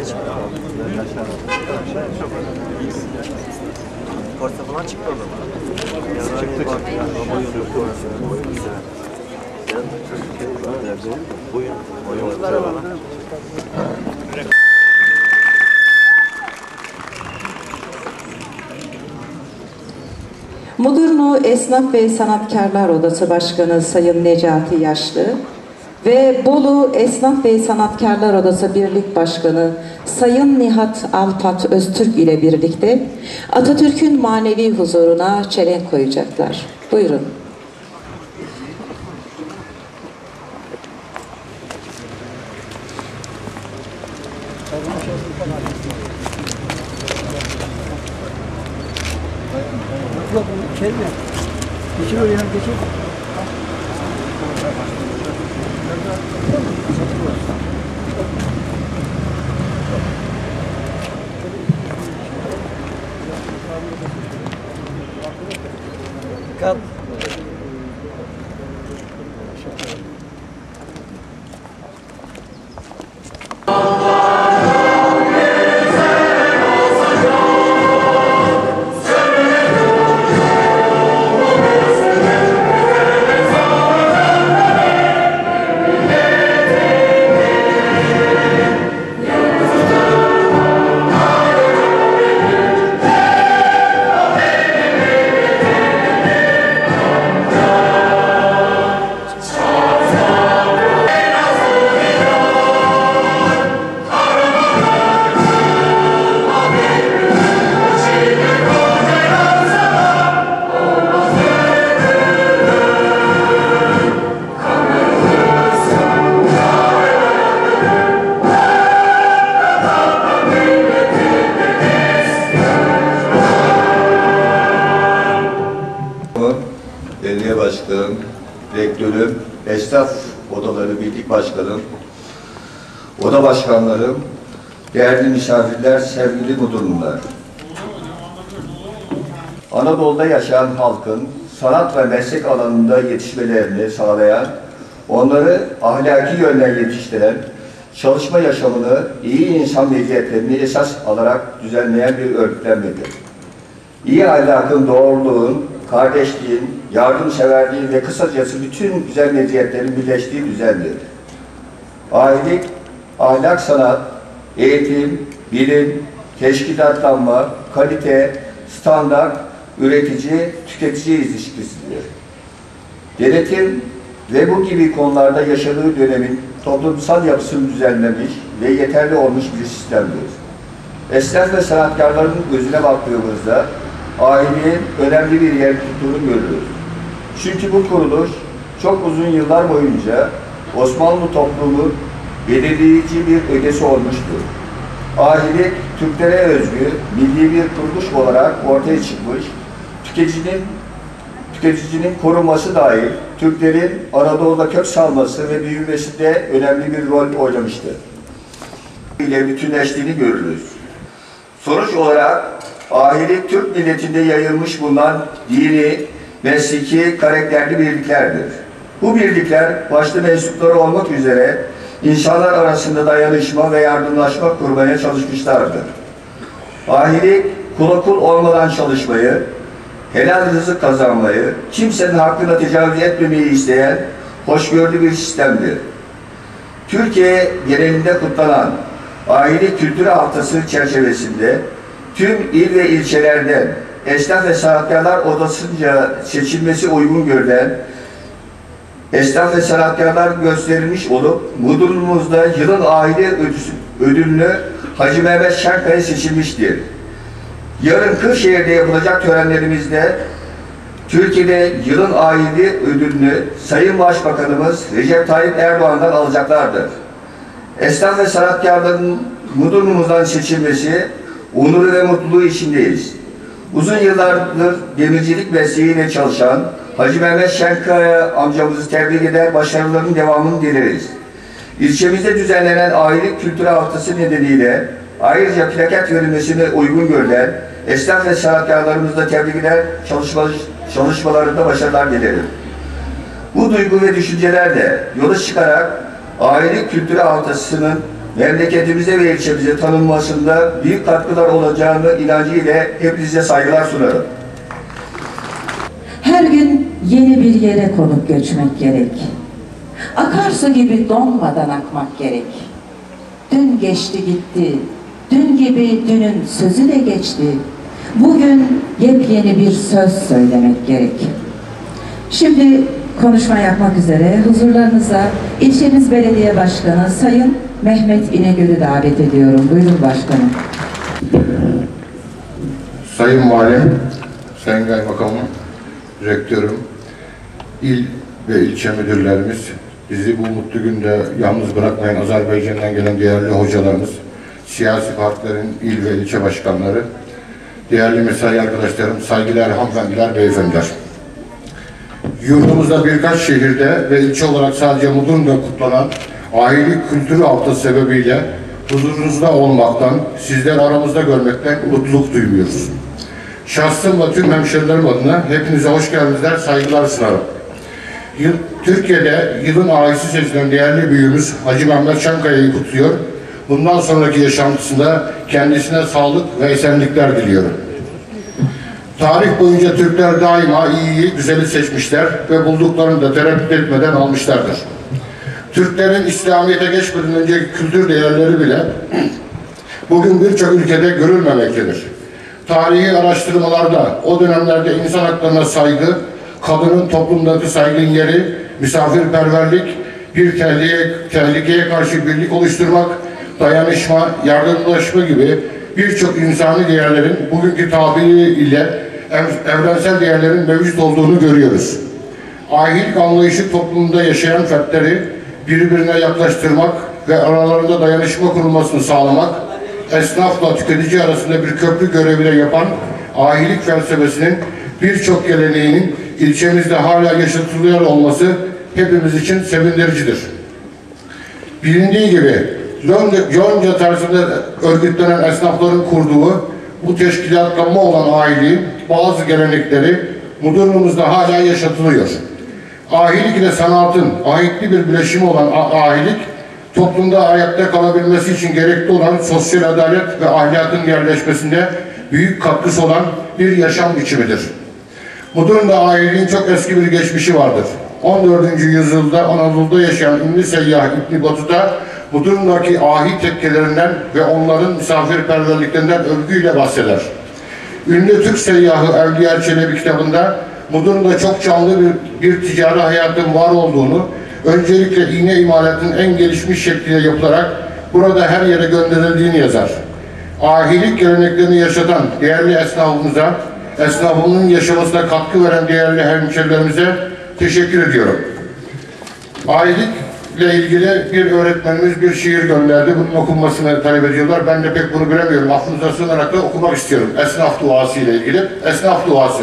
Korsa falan çıktı o zaman. Çıktı. Boyun güzel bana. Mudurnu Esnaf ve Sanatkarlar Odası Başkanı Sayın Necati Yaşlı ve Bolu Esnaf ve Sanatkarlar Odası Birlik Başkanı Sayın Nihat Alpat Öztürk ile birlikte Atatürk'ün manevi huzuruna çelenk koyacaklar. Buyurun. Geçin oraya, geçin. Kal. Belediye Başkanım, Rektörüm, Esnaf Odaları Birlik Başkanım, Oda Başkanlarım, değerli misafirler, sevgili mudurnular. Anadolu'da yaşayan halkın sanat ve meslek alanında yetişmelerini sağlayan, onları ahlaki yönden yetiştiren, çalışma yaşamını, iyi insan meziyetlerini esas alarak düzenleyen bir örgütlenmedir. İyi ahlakın, doğruluğun, kardeşliğin, yardımseverliğin ve kısacası bütün güzel meziyetlerin birleştiği düzendir. Ahilik, ahlak, sanat, eğitim, bilim, teşkilatlanma, kalite, standart, üretici, tüketici ilişkisidir. Denetim ve bu gibi konularda yaşadığı dönemin toplumsal yapısını düzenlemiş ve yeterli olmuş bir sistemdir. Esnaf ve sanatkarların gözüne baktığımızda ailenin önemli bir yer tuttuğunu görürüz. Çünkü bu kuruluş çok uzun yıllar boyunca Osmanlı toplumunun belirleyici bir ögesi olmuştur. Ahilik, Türklere özgü milli bir kuruluş olarak ortaya çıkmış, tüketicinin korunması dahil Türklerin Anadolu'da kök salması ve büyümesinde önemli bir rol oynamıştır. ile bütünleştiğini görürüz. Sonuç olarak ahiret Türk milletinde yayılmış bulunan dini, mesleki, karakterli birliklerdir. Bu birlikler başta mensupları olmak üzere insanlar arasında dayanışma ve yardımlaşma kurmaya çalışmışlardır. Ahiret kula kul olmadan çalışmayı, helal rızık kazanmayı, kimsenin hakkına tecavüz etmemeyi isteyen hoşgörülü bir sistemdir. Türkiye genelinde kutlanan Aile Kültürü Haftası çerçevesinde tüm il ve ilçelerden Esnaf ve Sanatkarlar Odası'nca seçilmesi uygun görülen esnaf ve sanatkarlar gösterilmiş olup Mudurnu'muzda yılın aile ödülünü Hacı Mehmet Şenkaya seçilmiştir. Yarın Kırşehir'de yapılacak törenlerimizde Türkiye'de yılın aile ödülünü Sayın Başbakanımız Recep Tayyip Erdoğan'dan alacaklardır. Esnaf ve sanatkarların Mudurnu'muzdan seçilmesi onuru ve mutluluğu içindeyiz. Uzun yıllardır demircilik mesleğiyle çalışan Hacı Mehmet Şenkaya amcamızı tebrik eder, başarılarının devamını dileriz. İlçemizde düzenlenen Aile Kültürü Haftası nedeniyle ayrıca plaket verilmesine uygun görülen esnaf ve sanatkarlarımızı da tebrik eder, çalışmalarında başarılar dilerim. Bu duygu ve düşüncelerle yola çıkarak Aile Kültürü Haftası'nın memleketimize ve ilçemize tanınmasında büyük katkılar olacağını inancıyla hepinize saygılar sunarım. Her gün yeni bir yere konup göçmek gerek. Akarsu gibi donmadan akmak gerek. Dün geçti gitti, dün gibi dünün sözü de geçti. Bugün yepyeni bir söz söylemek gerek. Şimdi konuşma yapmak üzere huzurlarınıza ilçemiz belediye başkanı Sayın Mehmet İnegöl'ü davet ediyorum. Buyurun başkanım. Sayın Valim, Sayın Kaymakamım, Rektörüm, il ve ilçe müdürlerimiz, bizi bu mutlu günde yalnız bırakmayan Azerbaycan'dan gelen değerli hocalarımız, siyasi partilerin il ve ilçe başkanları, değerli mesai arkadaşlarım, saygılar, hanımefendiler, beyefendiler. Yurdumuzda birkaç şehirde ve ilçe olarak sadece Mudurnu'da kutlanan ailelik kültürü haftası sebebiyle huzurunuzda olmaktan, sizleri aramızda görmekten mutluluk duymuyoruz. Şahsım ve tüm hemşerilerim adına hepinize hoş geldinizler, saygılar sunarım. Türkiye'de yılın ailesi seçilen değerli büyüğümüz Hacı Mehmet Çankaya'yı kutluyor. Bundan sonraki yaşantısında kendisine sağlık ve esenlikler diliyorum. Tarih boyunca Türkler daima iyiyi, güzeli seçmişler ve bulduklarını da tereddüt etmeden almışlardır. Türklerin İslamiyet'e geçmeden önceki kültür değerleri bile bugün birçok ülkede görülmemektedir. Tarihi araştırmalarda o dönemlerde insan haklarına saygı, kadının toplumdaki saygın yeri, misafirperverlik, bir tehlikeye karşı birlik oluşturmak, dayanışma, yardımlaşma gibi birçok insani değerlerin bugünkü tabiriyle evrensel değerlerin mevcut olduğunu görüyoruz. Ahilik anlayışı toplumda yaşayan fertleri birbirine yaklaştırmak ve aralarında dayanışma kurulmasını sağlamak, esnafla tüketici arasında bir köprü görevi yapan ahilik felsefesinin birçok geleneğinin ilçemizde hala yaşatılıyor olması hepimiz için sevindiricidir. Bilindiği gibi Yonca tarzında örgütlenen esnafların kurduğu bu teşkilatlanma olan aileliğin bazı gelenekleri Mudurnu'muzda hala yaşatılıyor. Ahilik ile sanatın ahitli bir bileşimi olan ahilik, toplumda ayakta kalabilmesi için gerekli olan sosyal adalet ve ahlakın yerleşmesinde büyük katkısı olan bir yaşam biçimidir. Mudurnu'da ahiliğin çok eski bir geçmişi vardır. 14. yüzyılda Anadolu'da yaşayan ünlü seyyah İbn Battuta, Mudurnu'daki ahi tekkelerinden ve onların misafirperverliklerinden övgüyle bahseder. Ünlü Türk seyyahı Evliya Çelebi kitabında Mudurnu'da çok canlı bir ticari hayatın var olduğunu, öncelikle iğne imalatının en gelişmiş şekliyle yapılarak burada her yere gönderildiğini yazar. Ahilik geleneklerini yaşatan değerli esnafımıza, esnafının yaşamasına katkı veren değerli hemşerilerimize teşekkür ediyorum. Ahilikle ilgili bir öğretmenimiz bir şiir gönderdi. Bunun okunmasını talep ediyorlar. Ben de pek bunu bilemiyorum. Aklınıza sığınarak da okumak istiyorum. Esnaf duası ile ilgili. Esnaf duası.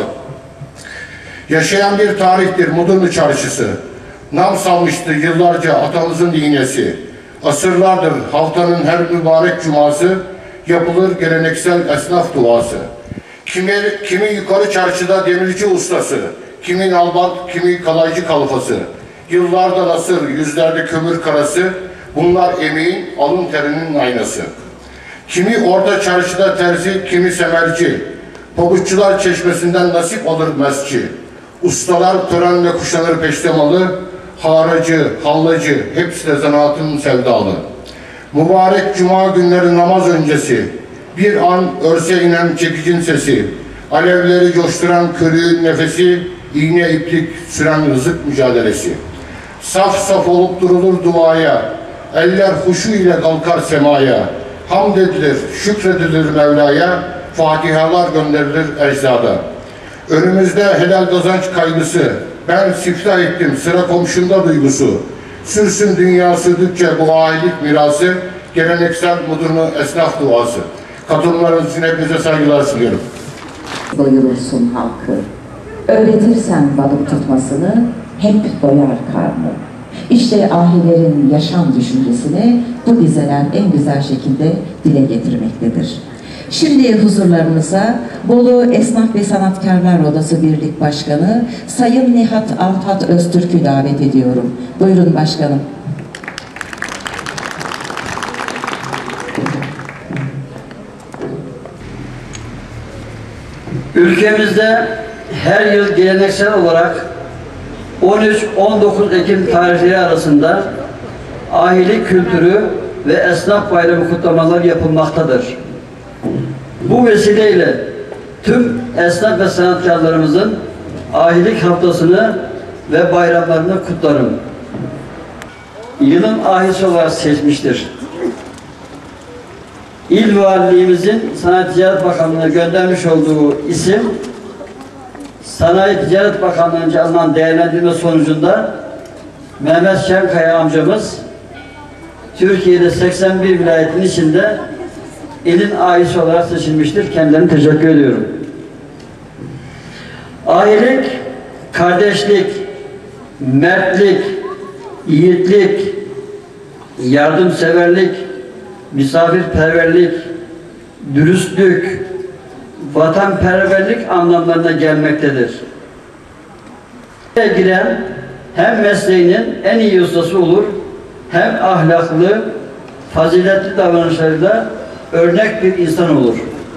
Yaşayan bir tarihtir Mudurnu çarşısı. Nam salmıştı yıllarca atamızın iğnesi. Asırlardır haftanın her mübarek cuması yapılır geleneksel esnaf duası. Kimi yukarı çarşıda demirci ustası, kimi nalbant, kimi kalaycı kalfası. Yıllarda nasır, yüzlerde kömür karası, bunlar emeğin, alın terinin aynası. Kimi orta çarşıda terzi, kimi semerci. Pabuççular çeşmesinden nasip alır mesci. Ustalar törenle kuşanır peştemalı, haracı, hallacı, hepsi de zanaatın sevdalı. Mübarek cuma günleri namaz öncesi, bir an örse inen çekicin sesi, alevleri coşturan körüğün nefesi, iğne iplik süren rızık mücadelesi. Saf saf olup durulur duaya, eller huşu ile kalkar semaya, hamd edilir, şükredilir Mevla'ya, fatihalar gönderilir eczada. Önümüzde helal kazanç kaygısı, ben siftah ettim sıra komşunda duygusu. Sürsün dünya sürdükçe bu ailelik mirası, geleneksel Mudurnu esnaf duası. Katılımlarınız için hepinize saygılar sunuyorum. Doyurursun halkı, öğretirsen balık tutmasını, hep doyar karnı. İşte ahilerin yaşam düşüncesini bu dizeler en güzel şekilde dile getirmektedir. Şimdi huzurlarınıza Bolu Esnaf ve Sanatkarlar Odası Birlik Başkanı Sayın Nihat Alpat Öztürk'ü davet ediyorum. Buyurun başkanım. Ülkemizde her yıl geleneksel olarak 13-19 Ekim tarihleri arasında ahilik kültürü ve esnaf bayramı kutlamaları yapılmaktadır. Bu vesileyle tüm esnaf ve sanatkarlarımızın ahilik haftasını ve bayramlarını kutlarım. Yılın ahisi olarak seçmiştir. İl Valiliğimizin Sanayi Ticaret Bakanlığı'na göndermiş olduğu isim, Sanayi Ticaret Bakanlığı'nca alınan değerlendirme sonucunda Mehmet Şenkaya amcamız Türkiye'de 81 vilayetin içinde ilin ahisi olarak seçilmiştir. Kendilerine teşekkür ediyorum. Ahilik, kardeşlik, mertlik, yiğitlik, yardımseverlik, misafirperverlik, dürüstlük, vatanperverlik anlamlarına gelmektedir. Buraya giren hem mesleğinin en iyi ustası olur, hem ahlaklı, faziletli davranışlarıyla örnek bir insan olur.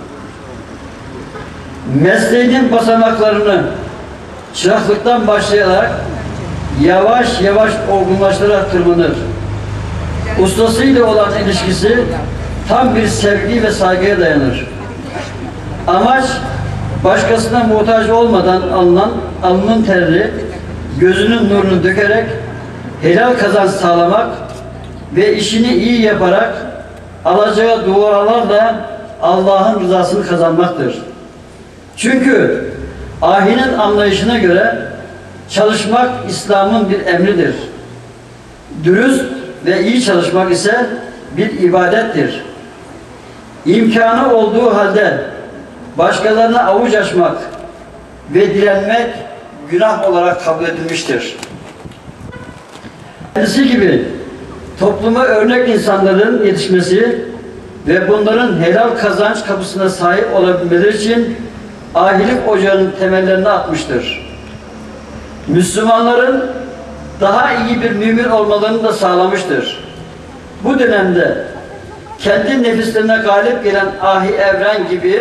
Mesleğinin basamaklarını çıraklıktan başlayarak yavaş yavaş olgunlaştırarak tırmanır. Ustasıyla olan ilişkisi tam bir sevgi ve saygıya dayanır. Amaç, başkasına muhtaç olmadan alnının terini, gözünün nurunu dökerek helal kazanç sağlamak ve işini iyi yaparak alacağı dualarla Allah'ın rızasını kazanmaktır. Çünkü ahinin anlayışına göre çalışmak İslam'ın bir emridir. Dürüst ve iyi çalışmak ise bir ibadettir. İmkanı olduğu halde başkalarına avuç açmak ve direnmek günah olarak kabul edilmiştir. Kendisi gibi topluma örnek insanların yetişmesi ve bunların helal kazanç kapısına sahip olabilmeleri için ahilik ocağının temellerini atmıştır. Müslümanların daha iyi bir mümin olmalarını da sağlamıştır. Bu dönemde kendi nefislerine galip gelen Ahi Evren gibi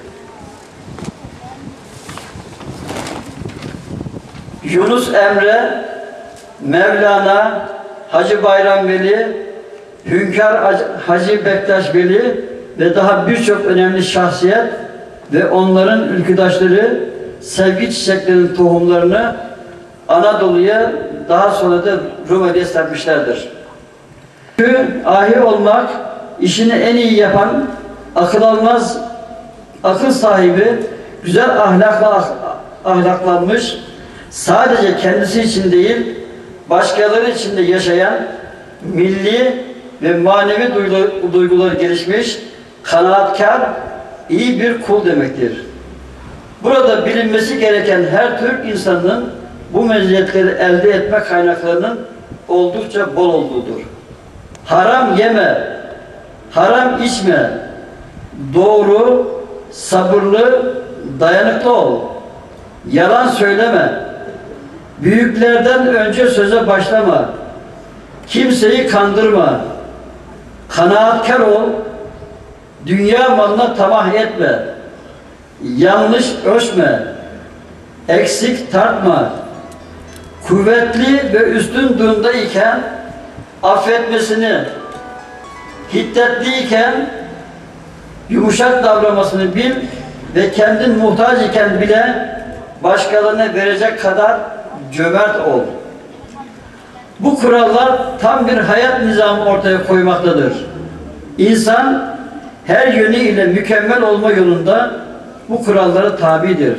Yunus Emre, Mevlana, Hacı Bayram Veli, Hünkar Hacı Bektaş Veli ve daha birçok önemli şahsiyet ve onların ülküdaşları sevgi çiçeklerinin tohumlarını Anadolu'ya, daha sonra da Rumeli'ye serpmişlerdir. Çünkü ahi olmak, işini en iyi yapan, akıl almaz, akıl sahibi, güzel ahlaklanmış, sadece kendisi için değil, başkaları için de yaşayan, milli ve manevi duyguları gelişmiş, kanaatkar, iyi bir kul demektir. Burada bilinmesi gereken her Türk insanının bu meziyetleri elde etme kaynaklarının oldukça bol olduğudur. Haram yeme, haram içme, doğru, sabırlı, dayanıklı ol, yalan söyleme, büyüklerden önce söze başlama, kimseyi kandırma, kanaatkar ol, dünya malına tamah etme, yanlış ölçme, eksik tartma, kuvvetli ve üstün durumda iken affetmesini, hiddetliyken yumuşak davranmasını bil ve kendin muhtaç iken bile başkalarına verecek kadar cömert ol. Bu kurallar tam bir hayat nizamı ortaya koymaktadır. İnsan her yönüyle mükemmel olma yolunda bu kurallara tabidir.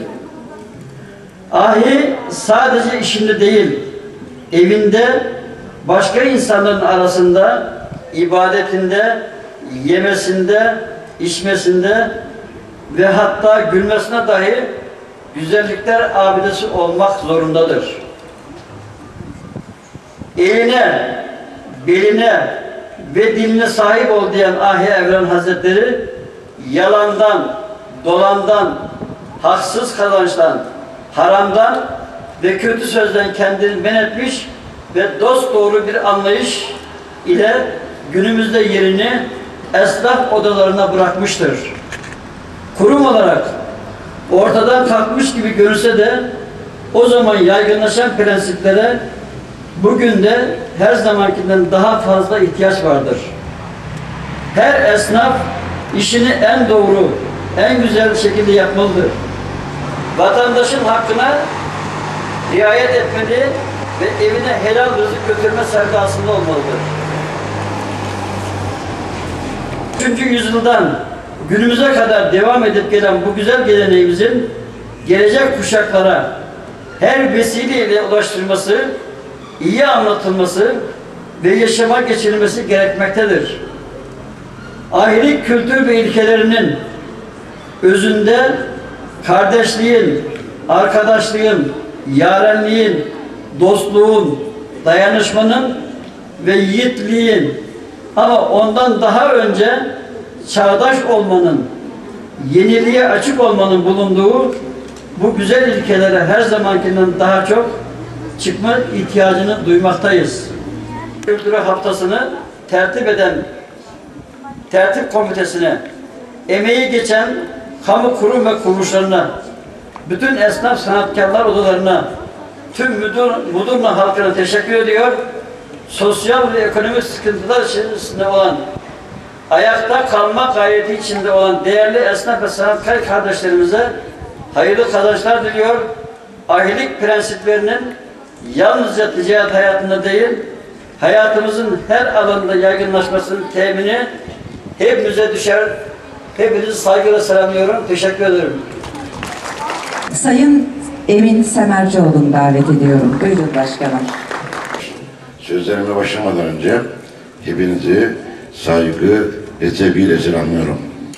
Ahi sadece işinde değil, evinde, başka insanların arasında, ibadetinde, yemesinde, içmesinde ve hatta gülmesine dahi güzellikler abidesi olmak zorundadır. Eline, beline ve diline sahip ol diyen Ahi Evren Hazretleri, yalandan, dolandan, haksız kazançtan, haramdan ve kötü sözden kendini men etmiş ve dosdoğru bir anlayış ile günümüzde yerini esnaf odalarına bırakmıştır. Kurum olarak ortadan kalkmış gibi görünse de o zaman yaygınlaşan prensiplere bugün de her zamankinden daha fazla ihtiyaç vardır. Her esnaf işini en doğru, en güzel şekilde yapmalıdır. Vatandaşın hakkına riayet etmeli ve evine helal rızık götürme sevdasında olmalıdır. 3. yüzyıldan günümüze kadar devam edip gelen bu güzel geleneğimizin gelecek kuşaklara her vesileyle ulaştırılması, iyi anlatılması ve yaşama geçirilmesi gerekmektedir. Ahilik kültür ve ilkelerinin özünde kardeşliğin, arkadaşlığın, yarenliğin, dostluğun, dayanışmanın ve yiğitliğin ama ondan daha önce çağdaş olmanın, yeniliğe açık olmanın bulunduğu bu güzel ilkelere her zamankinden daha çok çıkma ihtiyacını duymaktayız. Kültürü haftasını tertip eden tertip komitesine, emeği geçen kamu kurum ve kuruluşlarına, bütün esnaf sanatkarlar odalarına, tüm Mudurnu halkına teşekkür ediyor. Sosyal ve ekonomik sıkıntılar içerisinde olan, ayakta kalma gayreti içinde olan değerli esnaf ve sanatkar kardeşlerimize hayırlı kazançlar diliyor. Ahilik prensiplerinin yalnızca ticaret hayatında değil, hayatımızın her alanında yaygınlaşmasının temini hepimize düşer. Hepinizi saygıyla selamlıyorum. Teşekkür ederim. Sayın Emin Semercioğlu'nu davet ediyorum. Buyurun başkanım. Sözlerime başlamadan önce hepinizi saygı ve sevgiyle selamlıyorum.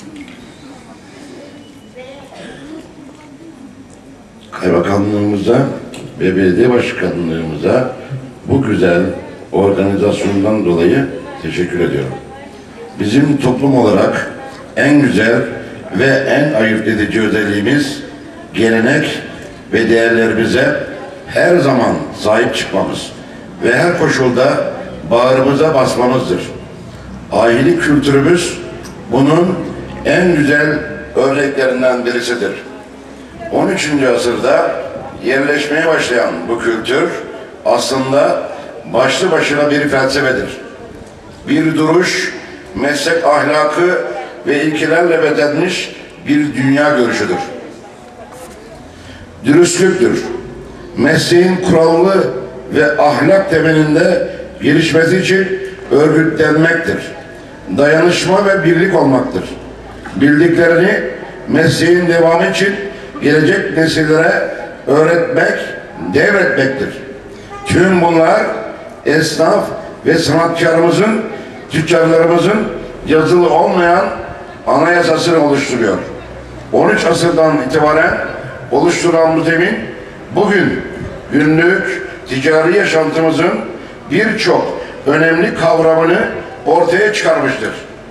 Kaymakamlığımıza ve belediye başkanlığımıza bu güzel organizasyondan dolayı teşekkür ediyorum. Bizim toplum olarak en güzel ve en ayırt edici özelliğimiz gelenek ve değerlerimize her zaman sahip çıkmamız ve her koşulda bağrımıza basmamızdır. Ahilik kültürümüz bunun en güzel örneklerinden birisidir. 13. asırda yerleşmeye başlayan bu kültür aslında başlı başına bir felsefedir. Bir duruş, meslek ahlakı ve ilkelerle bezenmiş bir dünya görüşüdür. Dürüstlüktür. Mesleğin kurallı ve ahlak temelinde gelişmesi için örgütlenmektir. Dayanışma ve birlik olmaktır. Bildiklerini mesleğin devamı için gelecek nesillere öğretmek, devretmektir. Tüm bunlar esnaf ve sanatkarımızın, tüccarlarımızın yazılı olmayan anayasasını oluşturuyor. 13 asırdan itibaren oluşturan bu zemin bugün günlük ticari yaşantımızın birçok önemli kavramını ortaya çıkarmıştır.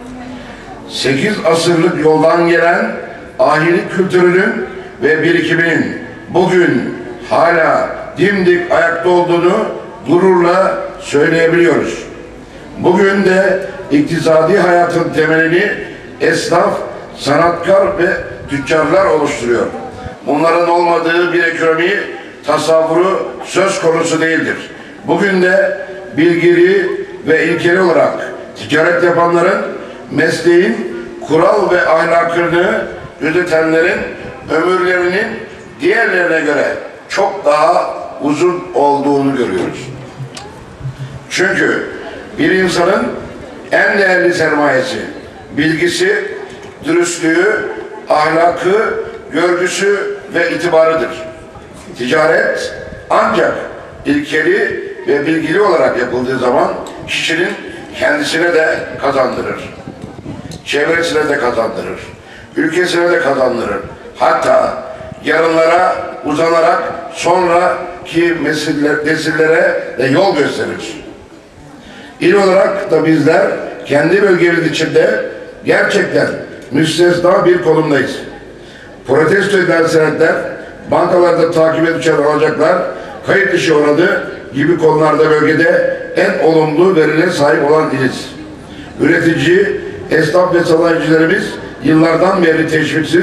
8 asırlık yoldan gelen ahilik kültürünün ve birikiminin bugün hala dimdik ayakta olduğunu gururla söyleyebiliyoruz. Bugün de iktisadi hayatın temelini esnaf, sanatkar ve tüccarlar oluşturuyor. Bunların olmadığı bir ekonomi tasavvuru söz konusu değildir. Bugün de bilgili ve ilkeli olarak ticaret yapanların, mesleğin kural ve ahlakını gözetenlerin ömürlerinin diğerlerine göre çok daha uzun olduğunu görüyoruz. Çünkü bir insanın en değerli sermayesi, bilgisi, dürüstlüğü, ahlakı, görgüsü ve itibarıdır. Ticaret ancak ilkeli ve bilgili olarak yapıldığı zaman kişinin kendisine de kazandırır. Çevresine de kazandırır. Ülkesine de kazandırır. Hatta yarınlara uzanarak sonraki nesillere de yol gösterir. İl olarak da bizler kendi bölgemiz içinde gerçekten müstesna bir konumdayız. Protesto edilen senetler, bankalarda takibe düşen alacaklar, kayıt dışı oranı gibi konularda bölgede en olumlu verilere sahip olan iliz. Üretici, esnaf ve sanayicilerimiz yıllardan beri teşviksiz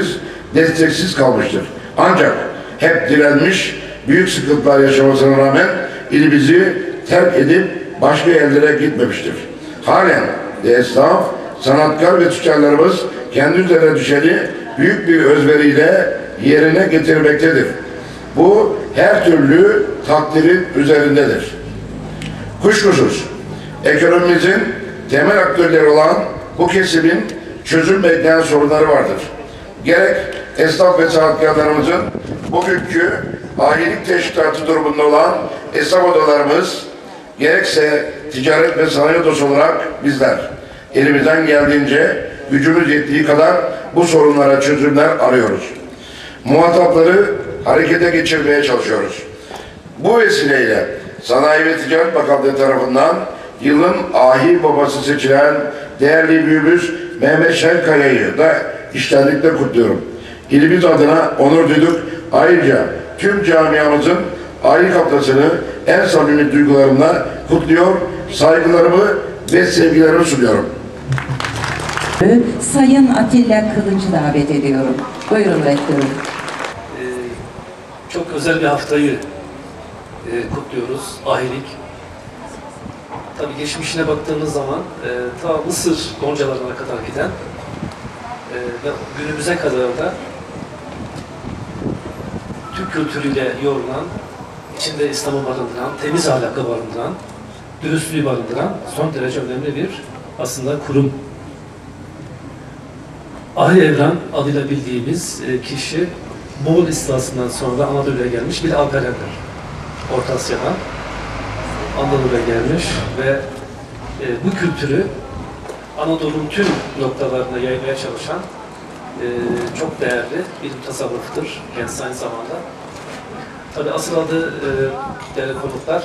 desteksiz kalmıştır. Ancak hep direnmiş, büyük sıkıntılar yaşamasına rağmen ilimizi terk edip başka yerlere gitmemiştir. Halen de esnaf, sanatkar ve tüccarlarımız kendi üzerine düşeni büyük bir özveriyle yerine getirmektedir. Bu her türlü takdirin üzerindedir. Kuşkusuz ekonomimizin temel aktörleri olan bu kesimin çözüm bekleyen sorunları vardır. Gerek esnaf ve sanatkarlarımızın bugünkü ahilik teşkilatı durumunda olan esnaf odalarımız, gerekse ticaret ve sanayi odası olarak bizler elimizden geldiğince gücümüz yettiği kadar bu sorunlara çözümler arıyoruz. Muhatapları harekete geçirmeye çalışıyoruz. Bu vesileyle Sanayi ve Ticaret Bakanlığı tarafından yılın ahi babası seçilen değerli büyüğümüz Mehmet Şenkaya'yı da içtenlikle kutluyorum. İlimiz adına onur duyduk. Ayrıca tüm camiamızın ahilik haftasını en samimi duygularımla kutluyor, saygılarımı ve sevgilerimi sunuyorum. Sayın Atilla Kılıç'ı davet ediyorum. Buyurun rektörüm. Çok özel bir haftayı kutluyoruz, ahilik. Tabii geçmişine baktığımız zaman ta Mısır goncalarına kadar giden ve günümüze kadar da Türk kültürüyle yoğrulan, içinde İslam'ı barındıran, temiz ahlakı barındıran, dürüstlüğü barındıran son derece önemli bir aslında kurum. Ahi Evran adıyla bildiğimiz kişi Moğol istilasından sonra Anadolu'ya gelmiş bir alperendir. Orta Asya'dan Anadolu'ya gelmiş ve bu kültürü Anadolu'nun tüm noktalarına yaymaya çalışan çok değerli bir tasavvuftur kendisi aynı zamanda. Tabi asıl adı değerli konuklar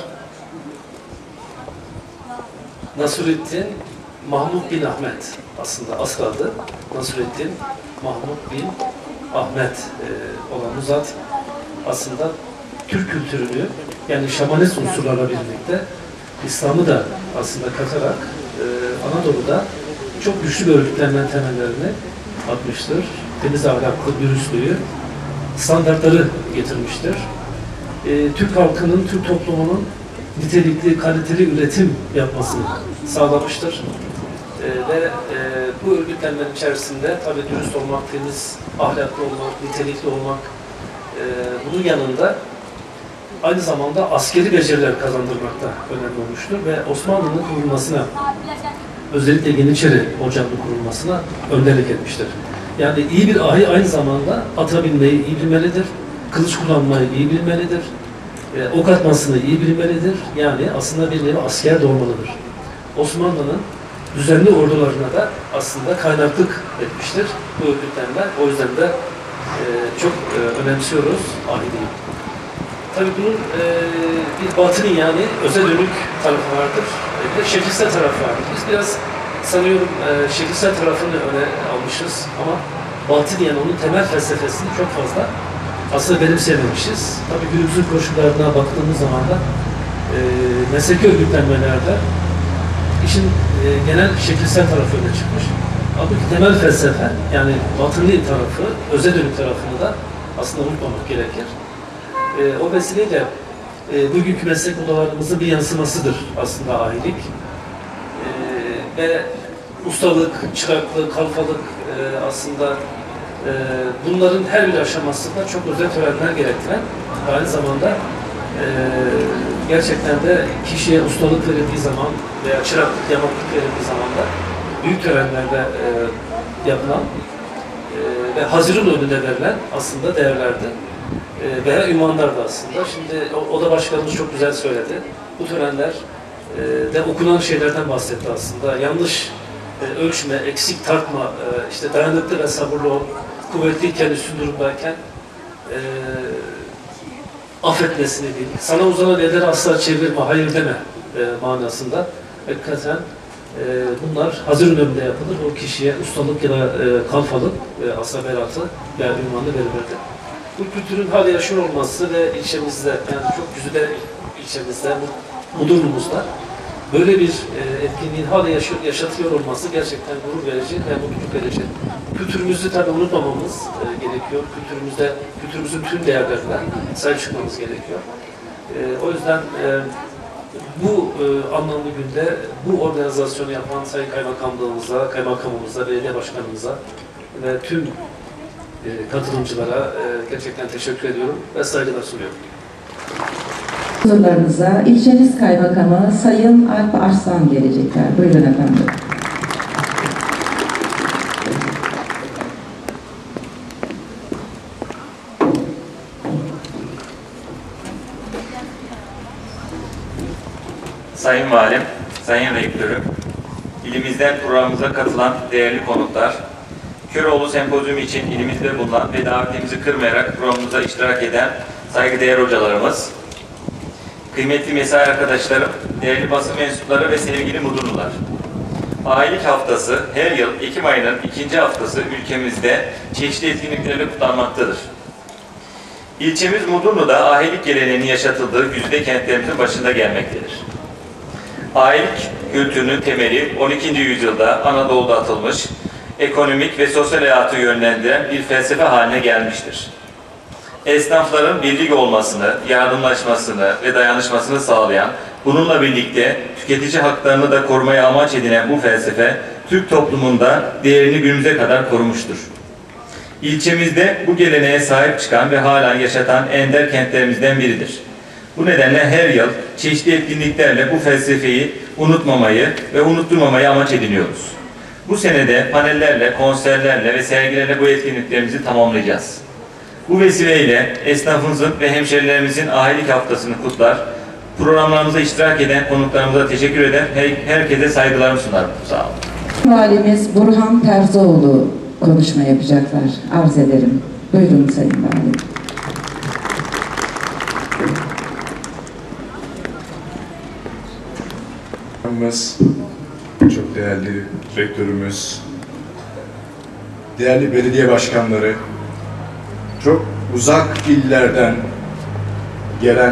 Nasrettin Mahmud bin Ahmet, aslında asıl adı Nasrettin Mahmud bin Ahmet olan bu zat aslında Türk kültürünü, yani şamanist unsurlarla birlikte İslam'ı da aslında katarak Anadolu'da çok güçlü bir örgütlenme temellerini atmıştır. Temiz ahlaklı, dürüstlüğü, standartları getirmiştir. Türk halkının, Türk toplumunun nitelikli, kaliteli üretim yapmasını sağlamıştır. Ve bu örgütlenmenin içerisinde tabii dürüst olmak, temiz, ahlaklı olmak, nitelikli olmak, bunun yanında aynı zamanda askeri beceriler kazandırmakta önemli olmuştur ve Osmanlı'nın kurulmasına, özellikle Yeniçeri Ocağı'nın kurulmasına önderlik etmiştir. Yani iyi bir ahi aynı zamanda ata binmeyi iyi bilmelidir, kılıç kullanmayı iyi bilmelidir, ok atmasını iyi bilmelidir. Yani aslında bir nevi asker de olmalıdır. Osmanlı'nın düzenli ordularına da aslında kaynaklık etmiştir bu örgütlenme. O yüzden de çok önemsiyoruz ahiliği. Tabii bunun bir batını, yani öze dönük tarafı vardır. Bir de şekilsel tarafı vardır. Biz biraz sanıyorum şekilsel tarafını öne almışız ama batını, yani onun temel felsefesini çok fazla aslında benimsememişiz. Tabii günümüzün koşullarına baktığımız zaman da mesleki örgütlenmelerde işin genel şekilsel tarafı öne çıkmış. Halbuki temel felsefe, yani batılı tarafı, öze dönük tarafını da aslında unutmamak gerekir. O vesileyle bugünkü meslek odalarımızın bir yansımasıdır aslında ahilik. Ve ustalık, çıraklık, kalfalık aslında bunların her bir aşamasında çok özel törenler gerektiren, aynı zamanda gerçekten de kişiye ustalık verildiği zaman veya çıraklık, yamaklık verildiği zaman da büyük törenlerde yapılan ve hazırın önünde verilen aslında değerlerdi. Veya ünvanlar da aslında. Şimdi oda başkanımız çok güzel söyledi. Bu törenler de okunan şeylerden bahsetti aslında. Yanlış ölçme, eksik tartma, işte dayanıklı ve sabırlı ol, kuvvetliyken, üstün durumdayken affetmesini bil. Sana uzanan elleri asla çevirme, hayır deme manasında. Hakikaten bunlar hazır önünde yapılır. O kişiye ustalık ya da kalfalık ve asaberatı veya ünvanı verilirdi. Bu kültürün hala yaşıyor olması ve ilçemizde, yani çok güzide ilçemizde, Mudurnu'muzda böyle bir etkinliğin hala yaşatıyor olması gerçekten gurur verici ve mutluluk verici kültürümüzü tabii unutmamamız gerekiyor. Kültürümüzün tüm değerlerine sahip çıkmamız gerekiyor. O yüzden bu anlamlı günde bu organizasyonu yapan Sayın Kaymakamlığımıza, Kaymakamımıza, Belediye Başkanımıza ve tüm katılımcılara gerçekten teşekkür ediyorum ve saygılar sunuyorum. Huzurlarınıza ilçemiz Kaymakamı Sayın Alp Arslan gelecekler. Buyurun efendim. Sayın Valim, Sayın Rektörüm, ilimizden programımıza katılan değerli konuklar, Köroğlu Sempozyumu için ilimizde bulunan ve davetimizi kırmayarak programımıza iştirak eden saygıdeğer hocalarımız, kıymetli mesai arkadaşlarım, değerli basın mensupları ve sevgili Mudurnular. Ahilik Haftası her yıl Ekim ayının 2. haftası ülkemizde çeşitli etkinliklerle kutlanmaktadır. İlçemiz Mudurnu'da ahilik geleneğinin yaşatıldığı güzide kentlerimizin başında gelmektedir. Ahilik kültürünün temeli 12. yüzyılda Anadolu'da atılmış, ekonomik ve sosyal hayatı yönlendiren bir felsefe haline gelmiştir. Esnafların birlik olmasını, yardımlaşmasını ve dayanışmasını sağlayan, bununla birlikte tüketici haklarını da korumaya amaç edinen bu felsefe, Türk toplumunda değerini günümüze kadar korumuştur. İlçemizde bu geleneğe sahip çıkan ve halen yaşatan ender kentlerimizden biridir. Bu nedenle her yıl çeşitli etkinliklerle bu felsefeyi unutmamayı ve unutturmamayı amaç ediniyoruz. Bu senede panellerle, konserlerle ve sergilerle bu etkinliklerimizi tamamlayacağız. Bu vesileyle esnafımızın ve hemşerilerimizin ahilik haftasını kutlar, programlarımıza iştirak eden konuklarımıza teşekkür eder, herkese saygılarımı sunarım. Sağ olun. Valimiz Burhan Terzioğlu konuşma yapacaklar. Arz ederim. Buyurun Sayın Valim. Çok değerli rektörümüz, değerli belediye başkanları, çok uzak illerden gelen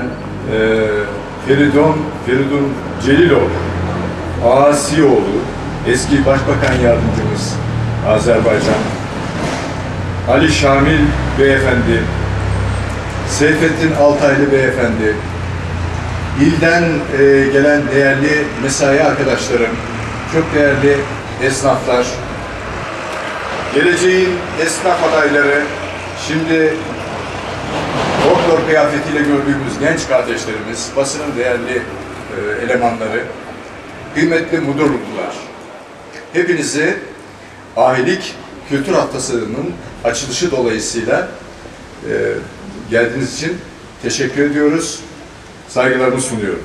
Feridun Celiloğlu, Asioğlu, eski Başbakan Yardımcımız Azerbaycan, Ali Şamil Beyefendi, Seyfettin Altaylı Beyefendi, İlden gelen değerli mesai arkadaşlarım, çok değerli esnaflar, geleceğin esnaf adayları, şimdi doktor kıyafetiyle gördüğümüz genç kardeşlerimiz, basının değerli elemanları, kıymetli Mudurlular, hepinizi Ahilik Kültür Haftası'nın açılışı dolayısıyla geldiğiniz için teşekkür ediyoruz. Saygılarımı sunuyorum.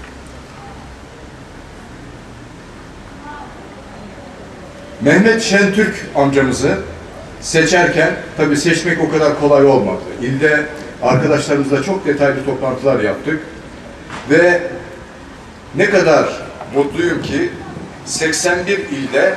Mehmet Şentürk amcamızı seçerken, tabii seçmek o kadar kolay olmadı. İlde arkadaşlarımızla çok detaylı toplantılar yaptık. Ve ne kadar mutluyum ki 81 ilde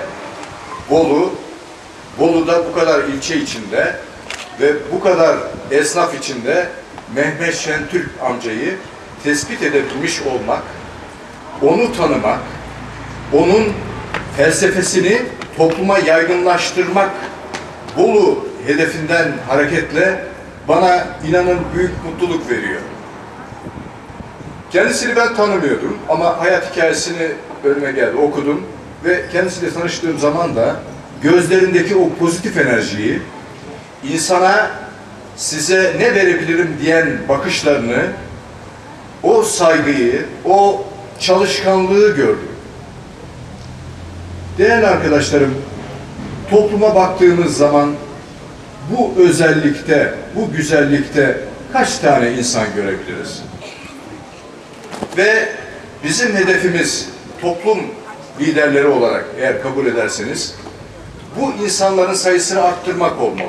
Bolu'da bu kadar ilçe içinde ve bu kadar esnaf içinde Mehmet Şentürk amcayı tespit edebilmiş olmak, onu tanımak, onun felsefesini topluma yaygınlaştırmak Bolu hedefinden hareketle bana inanın büyük mutluluk veriyor. Kendisini ben tanımıyordum ama hayat hikayesini önüme geldi, okudum ve kendisiyle tanıştığım zaman da gözlerindeki o pozitif enerjiyi, insana size ne verebilirim diyen bakışlarını, o saygıyı, o çalışkanlığı gördüm. Değerli arkadaşlarım, topluma baktığımız zaman bu özellikte, bu güzellikte kaç tane insan görebiliriz? Ve bizim hedefimiz toplum liderleri olarak eğer kabul ederseniz bu insanların sayısını arttırmak olmalı.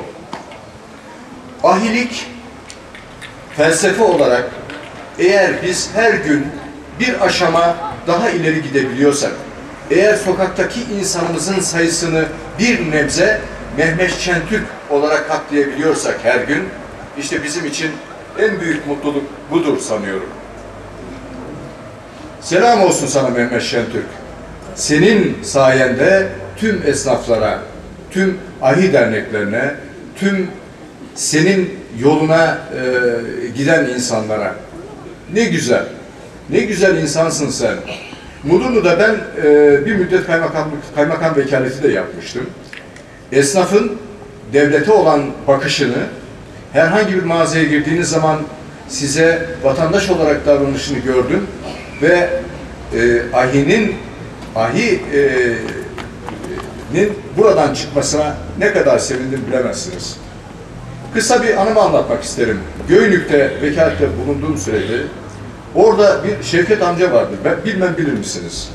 Ahilik felsefe olarak eğer biz her gün bir aşama daha ileri gidebiliyorsak, eğer sokaktaki insanımızın sayısını bir nebze Mehmet Şentürk olarak katlayabiliyorsak her gün, işte bizim için en büyük mutluluk budur sanıyorum. Selam olsun sana Mehmet Şentürk. Senin sayende tüm esnaflara, tüm ahi derneklerine, tüm senin yoluna giden insanlara. Ne güzel, ne güzel insansın sen. Mudurnu'da ben bir müddet kaymakam vekaleti de yapmıştım. Esnafın devlete olan bakışını, herhangi bir mağazaya girdiğiniz zaman size vatandaş olarak davranışını gördüm ve ahinin buradan çıkmasına ne kadar sevindim bilemezsiniz. Kısa bir anımı anlatmak isterim. Göynük'te vekalette bulunduğum sürede orada bir Şevket amca vardı. Ben bilmem bilir misiniz?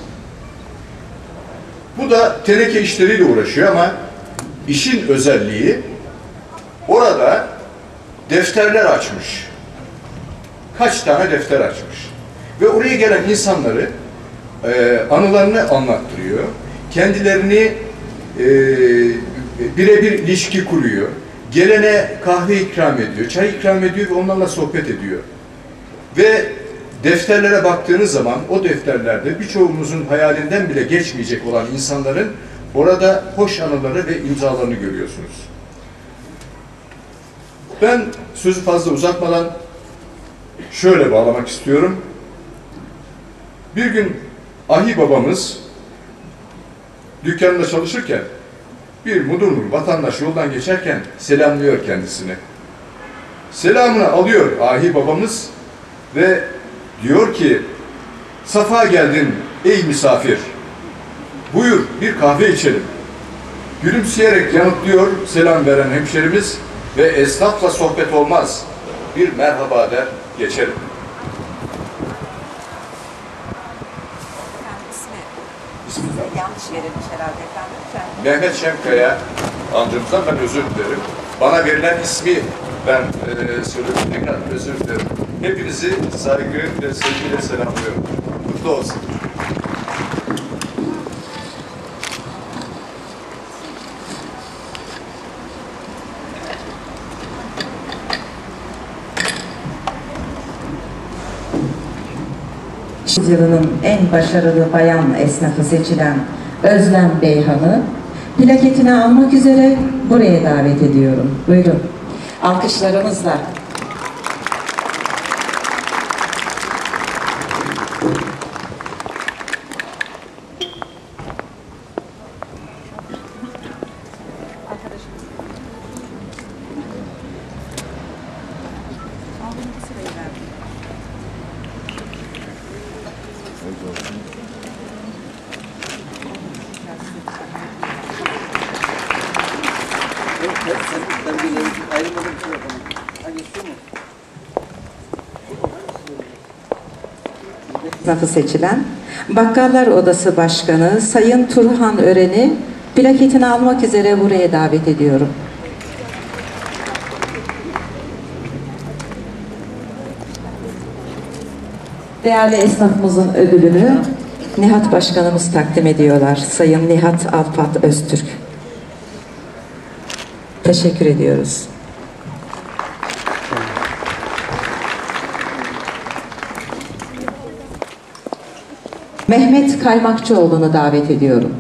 Bu da teneke işleriyle uğraşıyor ama işin özelliği orada defterler açmış. Kaç tane defter açmış. Ve oraya gelen insanları anılarını anlattırıyor. Kendilerini birebir ilişki kuruyor. Gelene kahve ikram ediyor, çay ikram ediyor ve onlarla sohbet ediyor. Ve defterlere baktığınız zaman o defterlerde birçoğumuzun hayalinden bile geçmeyecek olan insanların orada hoş anıları ve imzalarını görüyorsunuz. Ben sözü fazla uzatmadan şöyle bağlamak istiyorum. Bir gün ahi babamız dükkanında çalışırken bir Mudurnu vatandaş yoldan geçerken selamlıyor kendisini. Selamını alıyor ahi babamız ve diyor ki, safa geldin ey misafir, buyur bir kahve içelim. Gülümseyerek yanıtlıyor selam veren hemşerimiz ve esnafla sohbet olmaz, bir merhaba der geçelim. Yanlış verilmiş herhalde efendim. Mehmet Şemkaya amcamızdan ben özür dilerim. Bana verilen ismi ben söylüyorum. Tekrar özür dilerim. Hepinizi saygı ve sevgiyle selamlıyorum. Mutlu olsun. Yılının en başarılı bayan esnafı seçilen Özlem Beyhan'ı plaketini almak üzere buraya davet ediyorum. Buyurun. Alkışlarımızla. Esnafı seçilen Bakkallar Odası Başkanı Sayın Turhan Ören'i plaketini almak üzere buraya davet ediyorum. Değerli esnafımızın ödülünü Nihat Başkanımız takdim ediyorlar. Sayın Nihat Alpat Öztürk. Teşekkür ediyoruz. Mehmet Kaymakçıoğlu'nu davet ediyorum.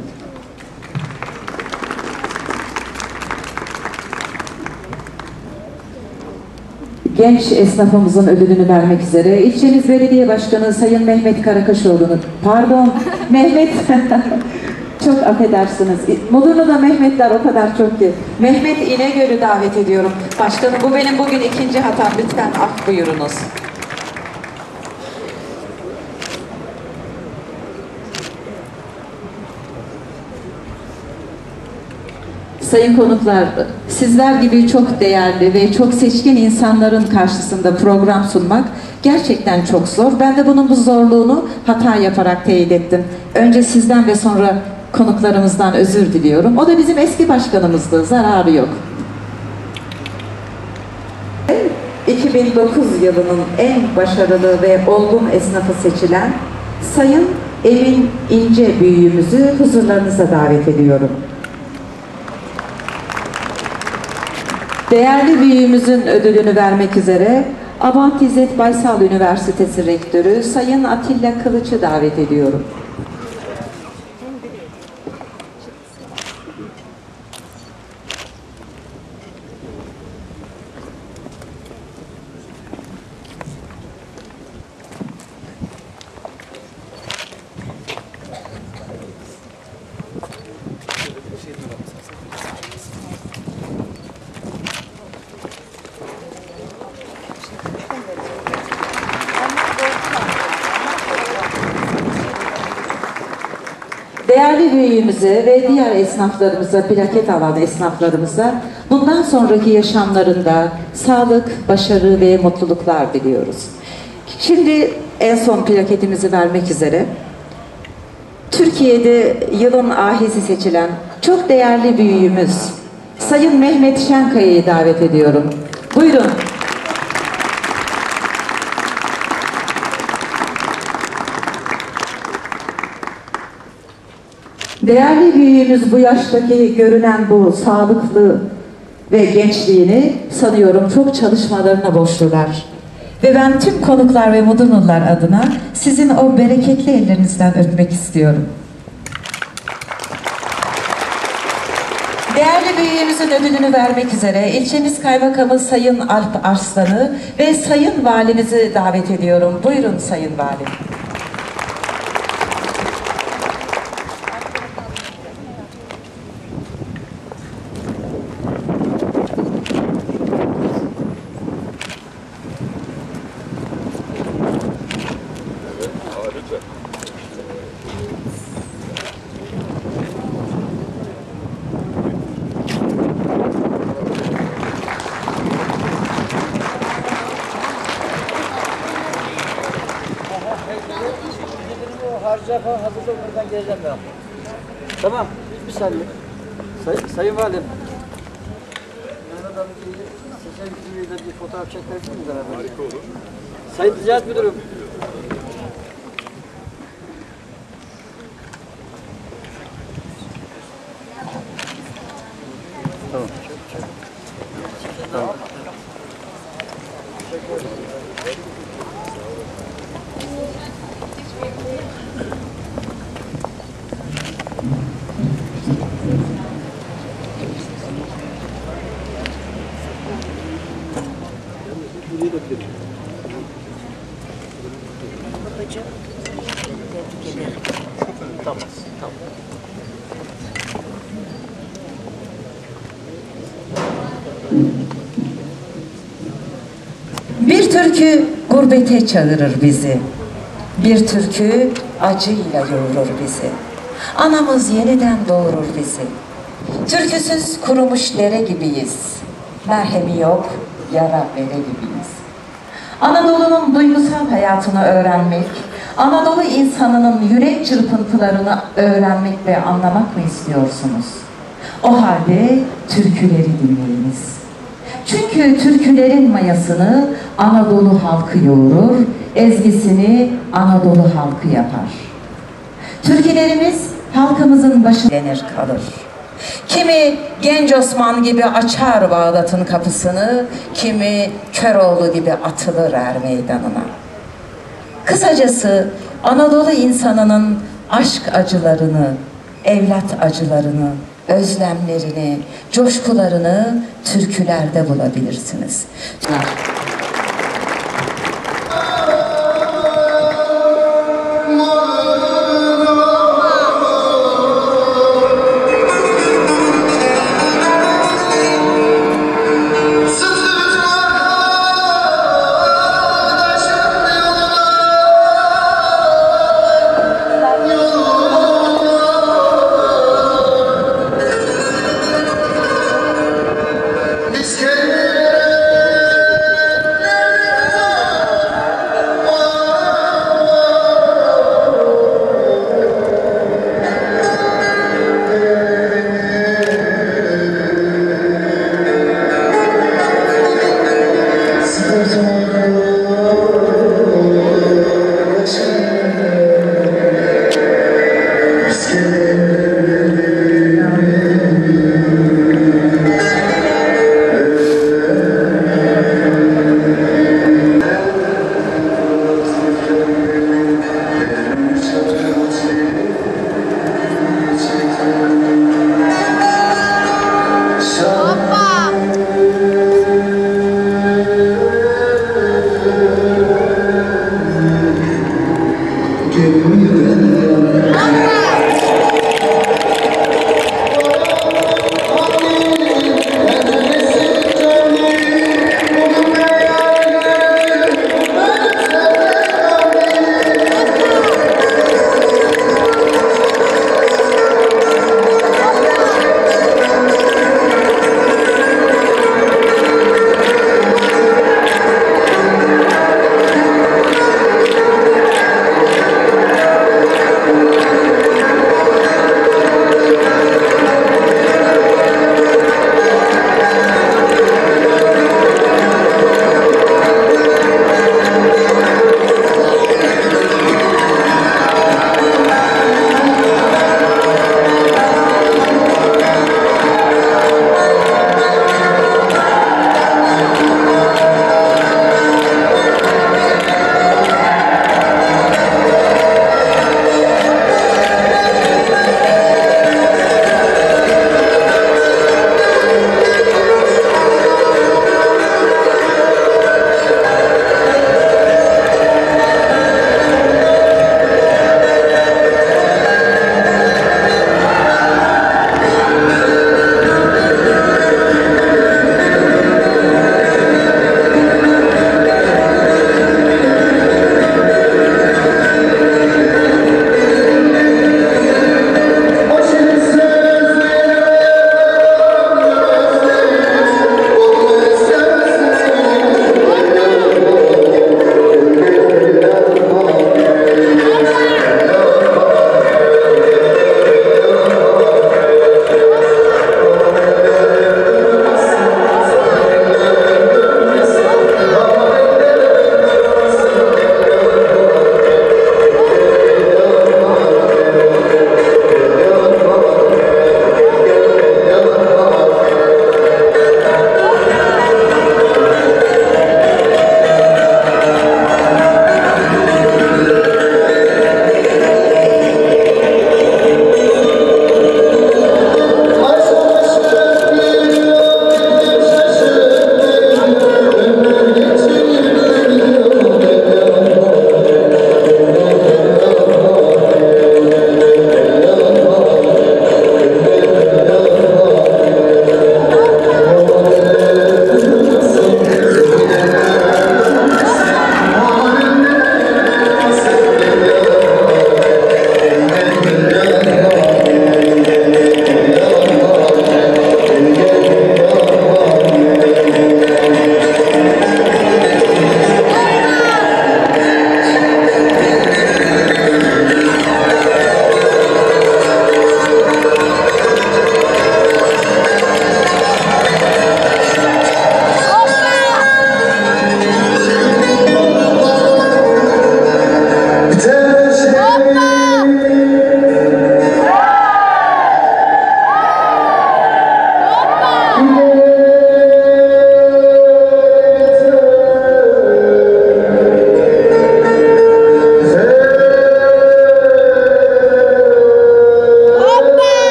Genç esnafımızın ödülünü vermek üzere ilçemiz belediye başkanı Sayın Mehmet Karakaşoğlu'nu, pardon Mehmet, çok affedersiniz, Mudurnu'da Mehmetler o kadar çok ki. Mehmet İnegöl'ü davet ediyorum. Başkanım bu benim bugün ikinci hatam, lütfen af buyurunuz. Sayın konuklar, sizler gibi çok değerli ve çok seçkin insanların karşısında program sunmak gerçekten çok zor. Ben de bunun bu zorluğunu hata yaparak teyit ettim. Önce sizden ve sonra konuklarımızdan özür diliyorum. O da bizim eski başkanımızdı, zararı yok. 2009 yılının en başarılı ve olgun esnafı seçilen Sayın Emin İnce büyüğümüzü huzurlarınıza davet ediyorum. Değerli büyüğümüzün ödülünü vermek üzere Abant İzzet Baysal Üniversitesi Rektörü Sayın Atilla Kılıç'ı davet ediyorum. Değerli büyüğümüze ve diğer esnaflarımıza, plaket alan esnaflarımıza bundan sonraki yaşamlarında sağlık, başarı ve mutluluklar diliyoruz. Şimdi en son plaketimizi vermek üzere Türkiye'de yılın ahizi seçilen çok değerli büyüğümüz Sayın Mehmet Şenkaya'yı davet ediyorum. Buyurun. Değerli büyüğümüz bu yaştaki görünen bu sağlıklı ve gençliğini sanıyorum çok çalışmalarına borçlular. Ve ben tüm konuklar ve Mudurnular adına sizin o bereketli ellerinizden öpmek istiyorum. Değerli büyüğümüzün ödülünü vermek üzere ilçemiz kaymakamı Sayın Alp Arslan'ı ve Sayın Valimizi davet ediyorum. Buyurun Sayın Valim. Harca falan hazırda buradan geleceğim ben. Tamam, bir saniye. Sayın Valim. Mehmet abi seçen gücüyle bir fotoğraf çekeriz mi beraber? Harika olur. Sayın Ticaret Müdürüm. Tamam. Tamam. Bir türkü gurbete çağırır bizi. Bir türkü acıyla yoğurur bizi. Anamız yeniden doğurur bizi. Türküsüz kurumuş dere gibiyiz. Merhemi yok, yara bere gibiyiz. Anadolu'nun duygusal hayatını öğrenmek, Anadolu insanının yürek çırpıntılarını öğrenmek ve anlamak mı istiyorsunuz? O halde türküleri dinleyiniz. Çünkü türkülerin mayasını Anadolu halkı yoğurur, ezgisini Anadolu halkı yapar. Türkülerimiz halkımızın başında denir kalır. Kimi Genç Osman gibi açar Bağdat'ın kapısını, kimi Köroğlu gibi atılır er meydanına. Kısacası Anadolu insanının aşk acılarını, evlat acılarını, özlemlerini, coşkularını türkülerde bulabilirsiniz.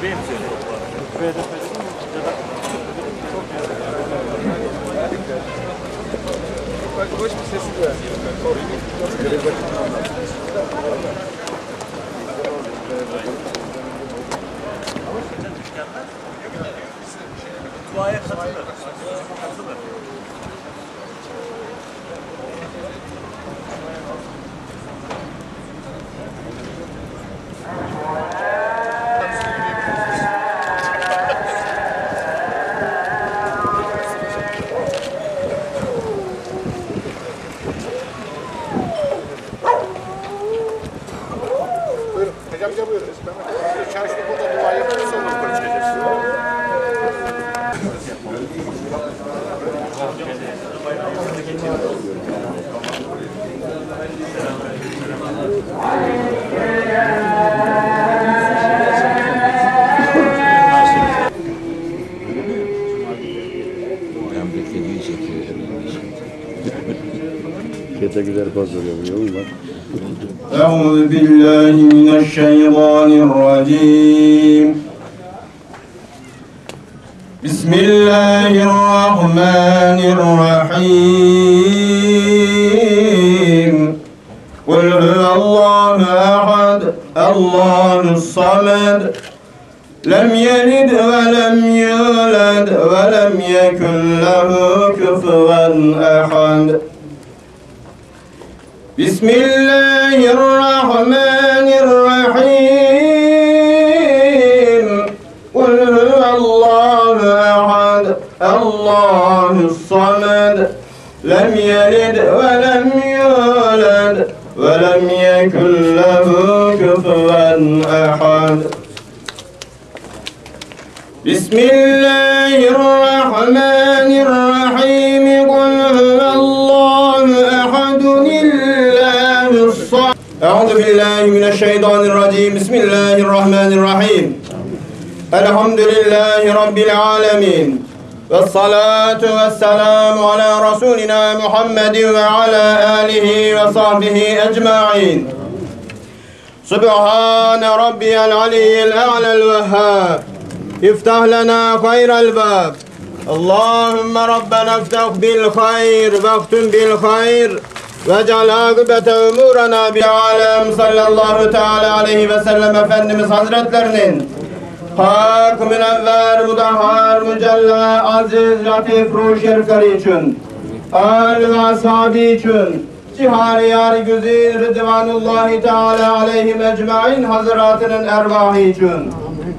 Benim söyleyeyim. Hoş bir sesi de. Duaya katılır. Buyurun. Hocam bize buyurun. Çarşıda burada dua yapıyoruz sonra yukarı çıkacağız. أعوذ بالله من الشيطان الرجيم بسم الله الرحمن الرحيم قل هو الله أحد الله الصمد لم يلد ولم يولد ولم يكن له كفوا أحد بسم الله الرحمن الرحيم قل هو الله أحد الله الصمد لم يلد ولم يولد ولم يكن له كفوا أحد بسم الله الرحمن الرحيم قل هو الله أحد أعوذ بالله من الشيطان الرجيم بسم الله الرحمن الرحيم الحمد لله رب العالمين والصلاة والسلام على رسولنا محمد وعلى آله وصحبه أجمعين سبحان ربي العلي الأعلى الوهاب افتح لنا خير الباب اللهم ربنا افتح بالخير واختم بالخير وَجَعَلْ عَاقِبَةَ اُمُورَنَا بِعَالَمْ sallallahu teala aleyhi ve sellem Efendimiz Hazretlerinin hak, münevver, mudahhar, mücella, aziz, latif, ruh şerifleri için, âl ve ashabi için, cihari yâri güzil, rıdvanullahi teala aleyhim ecmaîn hazretlerinin ervahı için.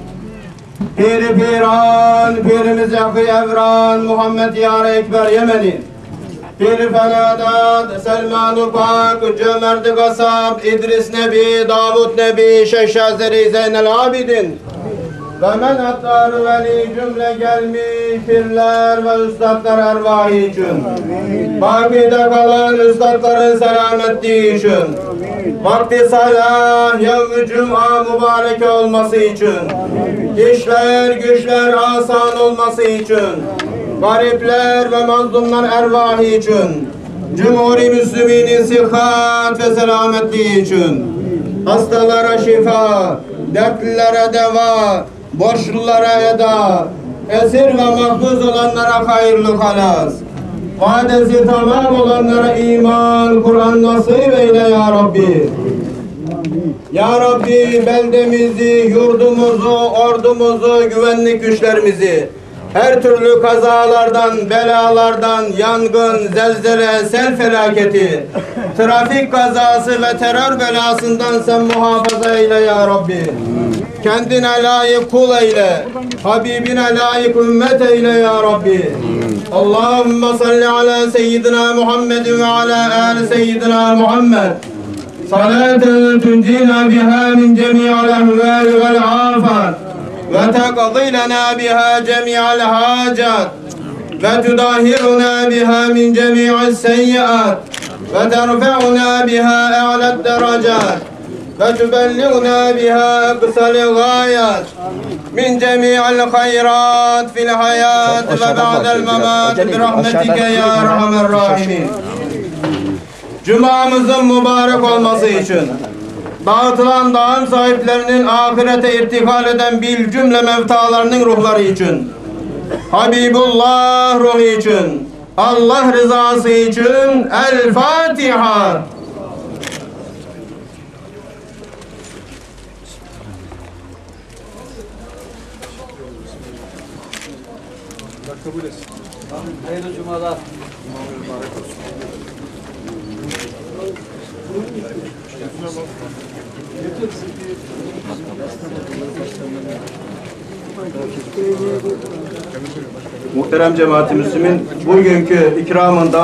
Pir-i Piran, Pirimiz Yakı Evran, Muhammed Yâr-ı Ekber Yemeni, Pir-i Fenadat, Selman-ı Pak, Cömert-i Kasap, İdris Nebi, Davud Nebi, Şeyh Şazeri Zeynel Abidin ve men attar veli cümle gelmiş pirler ve üstadlar ervahı için. Bakide kalan üstadların selametliği için. Vakti salah, yevm-i cuma mübarek olması için. İşler, güçler asan olması için. Garipler ve mazlumlar ervahı için. Cumhur-i Müslüminin sıhhat ve selametliği için. Hastalara şifa, dertlilere deva, borçlulara eda, esir ve mahpus olanlara hayırlı halas, vadesi tamam olanlara iman, Kur'an nasip eyle ya Rabbi. Ya Rabbi beldemizi, yurdumuzu, ordumuzu, güvenlik güçlerimizi her türlü kazalardan, belalardan, yangın, zelzele, sel felaketi, trafik kazası ve terör belasından sen muhafaza eyle ya Rabbi. Kendine layık kul eyle, Habibine layık ümmet eyle ya Rabbi. Allahümme salli ala seyyidina Muhammed ve ala ali seyyidina Muhammed. Salaten tuncina biha min cemi'al ahvali vel afat. وتقضي لنا بها جميع الحاجات وتطهرنا بها من جميع السيئات وترفعنا بها أعلى الدرجات وتبلغنا بها أقصى الغايات من جميع الخيرات في الحياة وبعد الممات برحمتك يا أرحم الراحمين. Cuma'mızın mübarek olması için, dağıtılan dağın sahiplerinin ahirete irtikal eden bil cümle mevtalarının ruhları için, Habibullah ruhu için, Allah rızası için El Fatiha. Kabul etsin. Hayırlı cumalar. Muhterem cemaat-i Müslümin, bugünkü ikramın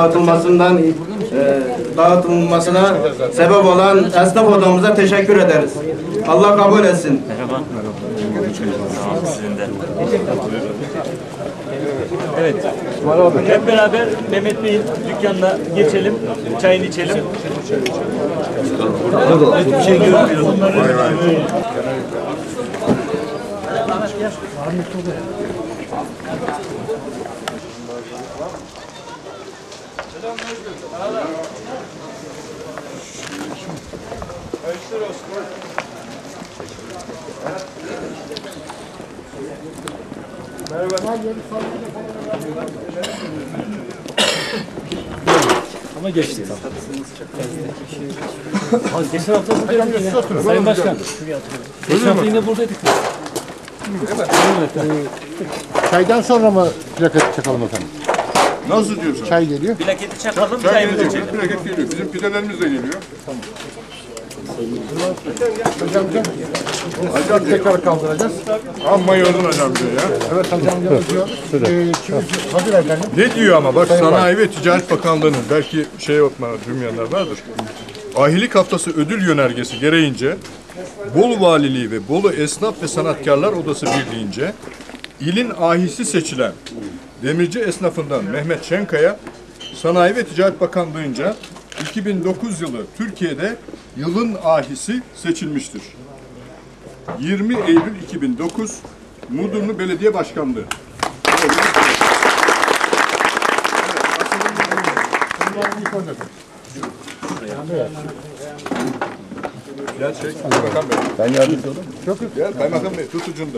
dağıtılmasına sebep olan esnaf odamıza teşekkür ederiz. Allah kabul etsin. Merhaba. Sağ olun sizin de. Evet. Hep beraber Mehmet Bey'in dükkanına geçelim, çayını içelim. Hiçbir şey görmüyoruz. Ama geçti. Geçen hafta buradaydık yine. Sayın Başkan. Geçen hafta yine buradaydık. Çaydan sonra mı plaket çakalım efendim? Nasıl diyorsun? Çay geliyor. Plaketi çakalım, Çay çayımızı geliyor, içelim. plaket geliyor. Bizim pidelerimiz de geliyor. Tamam. Hocam tekrar kaldıracağız. Amma yordun hocam diyor ya. Evet hocam diyor. Hazır efendim. Ne diyor ama bak Sanayi ve Ticaret Bakanlığı'nın belki duymayanlar vardır. Ahilik Haftası ödül yönergesi gereğince Bolu Valiliği ve Bolu Esnaf ve Sanatkarlar Odası Birliği'nce ilin ahisi seçilen demirci esnafından Mehmet Şenkaya Sanayi ve Ticaret Bakanlığı'nca 2009 yılı Türkiye'de yılın ahisi seçilmiştir. 20 Eylül 2009 Mudurnu Belediye Başkanlığı. Gel Kaymakam Bey. Ben yardımcı olayım. Çok iyi. Gel Kaymakam Bey tut ucunda.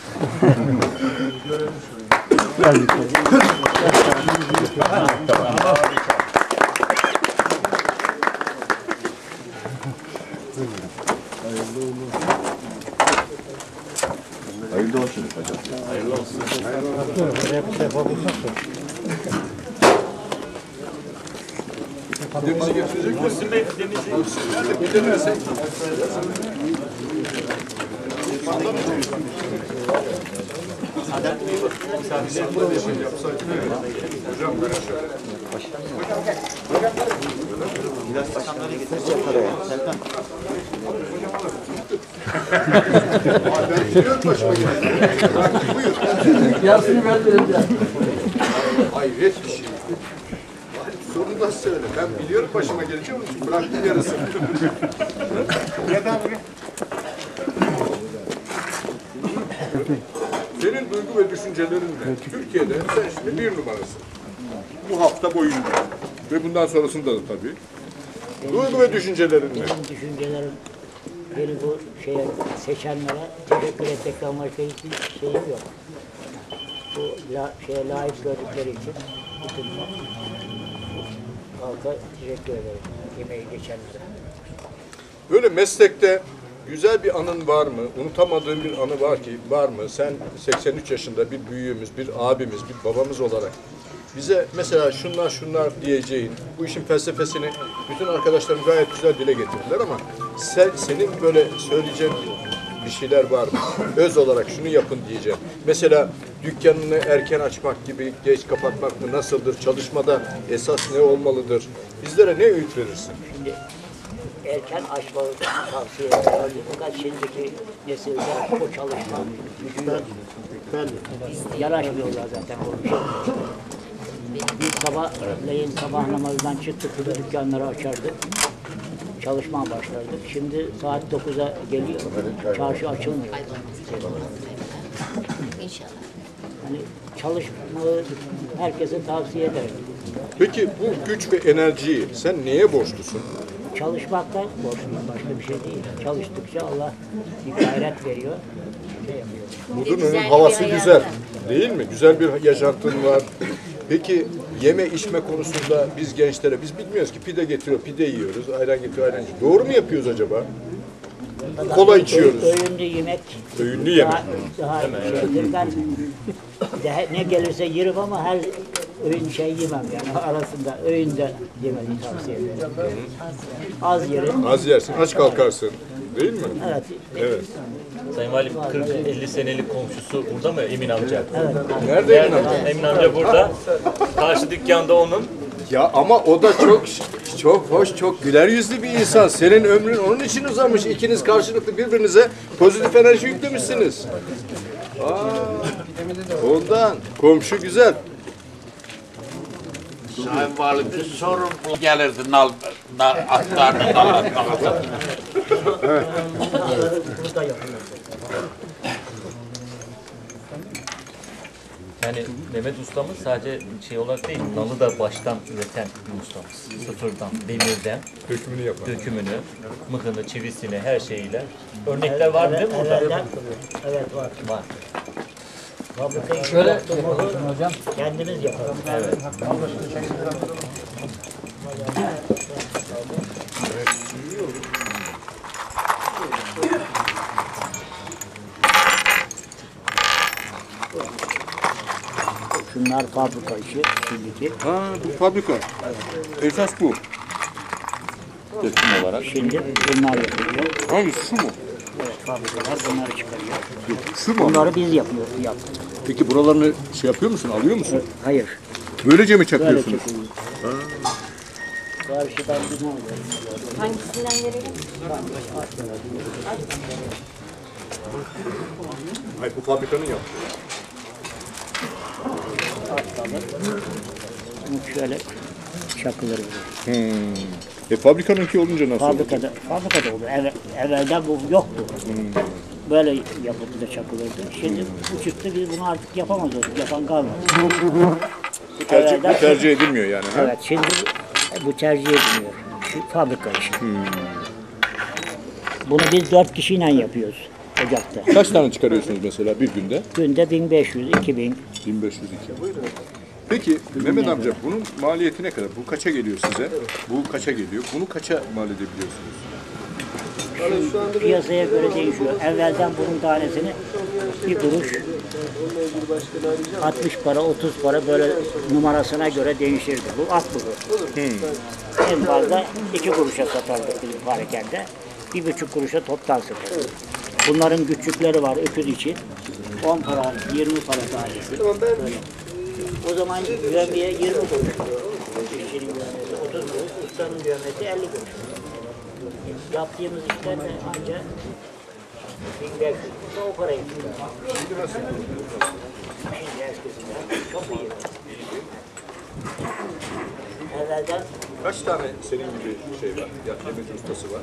Hayırlı olsun hocam. Hayırlı olsun. Denizi getirecek mi? Muhsin Bey, denizi. Nerede? Getirmezsek. Hocam böyle şöyle. Biraz başkanları getirecek paraya. Serkan. Ben biliyorum başıma gelecek. Buyur. Yarısını ben vereceğim. Hayret bir şey. Sorunu da söyle. Ben biliyorum başıma geleceğim, onun için bıraktım yarısını. Neden? Senin duygu ve düşüncelerinle Türkiye'de sen şimdi bir numarasın. Bu hafta boyunca ve bundan sonrasında da tabii. Duygu ve düşüncelerinle. Benim düşüncelerim, beni bu seçenlere teşekkür etmekten başka hiçbir şeyim yok. Bu layık gördükleri için bütün halka teşekkür ederim, yemeği geçenlere. Böyle meslekte güzel bir anın var mı? Unutamadığın bir anı var mı? Sen 83 yaşında bir büyüğümüz, bir abimiz, bir babamız olarak bize mesela şunlar diyeceğin, bu işin felsefesini bütün arkadaşlarım gayet güzel dile getirdiler ama senin böyle söyleyeceğin bir şeyler var mı? Öz olarak şunu yapın diyeceğim. Mesela dükkanını erken açmak gibi, geç kapatmak mı nasıldır? Çalışmada esas ne olmalıdır? Bizlere ne öğüt verirsin? Şimdi erken açmalı tavsiye ederim. Fakat şimdiki nesilde o çalışma gücüne yanaşmıyorlar zaten o şey. Biz sabah namazından çıktık, burada dükkanları açardık. Çalışmaya başlardık. Şimdi saat 9'a geliyor, çarşı açılmıyor. İnşallah. Hani çalışmayı herkese tavsiye ederim. Peki bu güç ve enerjiyi sen neye borçlusun? çalışmakla borçluyum. Başka bir şey değil. Çalıştıkça Allah bir gayret veriyor. Şey yapıyor. Mudurnu'nun havası güzel. Değil mi? Güzel bir yaşantın var. Peki yeme içme konusunda biz gençlere, biz bilmiyoruz ki pide getiriyor, pide yiyoruz, ayran getiriyor, ayran içiyoruz. Doğru mu yapıyoruz acaba? Kola içiyoruz. Öğünlü yemek. Öğünlü yemek. Daha şeydir. Ben ne gelirse yerim ama her öğün şey yemem yani arasında öğünde yemeyi tavsiye ederim. Az yerim. Az yersin, aç kalkarsın. Değil mi? Evet. Evet. Sayın Valim 40-50 senelik komşusu burada mı Emin amca? Evet. Nerede Emin amca? Emin amca burada. Karşı dükkanda onun. Ya ama o da çok hoş, çok güler yüzlü bir insan. Senin ömrün onun için uzamış. İkiniz karşılıklı birbirinize pozitif enerji yüklemişsiniz. Ondan. Komşu güzel. Sayın Valim bir sorun gelirdi atlarını anlatmak. Yani Mehmet ustamız sadece şey olarak değil, nalı da baştan üreten bir ustamız. Sıfırdan, demirden. Dökümünü yapan. Dökümünü, mıhını, çivisini, her şeyiyle. Örnekler var değil mi burada? Evet var. Var. Fabrikayı Şöyle yaptığımızı hocam kendimiz yapalım. Evet. Şunlar fabrika işi şimdiki. Ha, bu fabrika. Esas bu. Döküm olarak. Şimdi bunlar yapılıyor. Hangisi şu mu? Evet, fabrikalar bunları çıkarıyor. Şu mu? Bunları biz yapıyoruz, yaptık. Peki buralarını şey yapıyor musun, alıyor musun? Hayır. Böylece mi Böyle çakıyorsunuz? çekiliyor. Karşıdan bir ne oluyor? Hangisinden verelim? Hayır, bu fabrikanın yaptığı. Bunu şöyle çakılır. Fabrikanınki olunca nasıl? Fabrikada oldu. Evvelden bu yoktu. Böyle yapıp da çakılırdı. Şimdi bu çıktı, biz bunu artık yapamaz olduk. Yapan kalmadı. Bu tercih edilmiyor yani. Ha? Evet, şimdi bu tercih edilmiyor. Şu fabrika işi. Bunu biz 4 kişiyle yapıyoruz ocakta. Kaç tane çıkarıyorsunuz mesela bir günde? Günde 1500, 2000. 1500, 2000. Peki Mehmet amca bunun maliyeti ne kadar? Bu kaça geliyor size? Bu kaça geliyor? Bunu kaça mal edebiliyorsunuz? Piyasaya göre değişiyor. Evvelden bunun tanesini bir kuruş, 60 para, 30 para böyle numarasına göre değişirdi. Bu at budu. En fazla 2 kuruşa satardık bizim parakende. 1,5 kuruşa toptan satardık. Bunların küçükleri var öküz için. 10 para, 20 para tanesi. Böyle. O zaman güvemeye 20 kuruş. İşçinin güvemesi 30 kuruş, ustanın güvemesi 50 kuruş. Yaptığımız işler de ancak 1500 o parayı tutuyor. Şimdi eskisinden çok iyi. Evvelden kaç tane senin gibi şey var? Ya yemek ustası var.